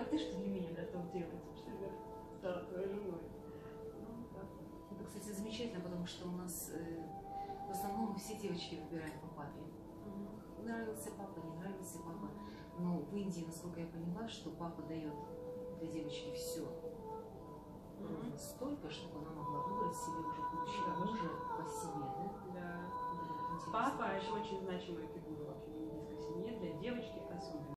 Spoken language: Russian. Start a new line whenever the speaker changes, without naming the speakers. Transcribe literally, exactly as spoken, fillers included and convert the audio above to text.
ты что для меня готов делать, что я стала твоей женой. Ну, да.
Это, кстати, замечательно, потому что у нас э, в основном все девочки выбирают по папе.
Угу.
Нравился папа, не нравился папа. Но в Индии, насколько я поняла, что папа дает для девочки все. Ровно столько, чтобы она могла выбрать себе уже будущего мужа по себе, да?
Да.
Вот,
Папа – это очень значимая фигура вообще в индийской семье, для девочки особенно.